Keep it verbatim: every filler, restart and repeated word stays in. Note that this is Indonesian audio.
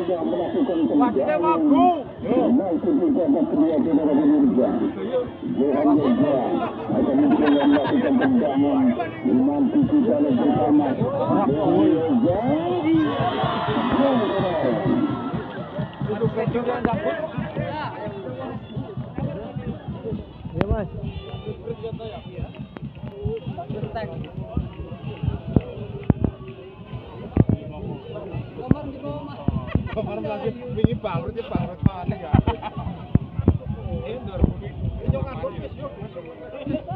Wasitnya magu. Ya mas. Kamar lagi wingi bangkrut ya bangkrut panik ya. Ini dua ribu. Ini jangan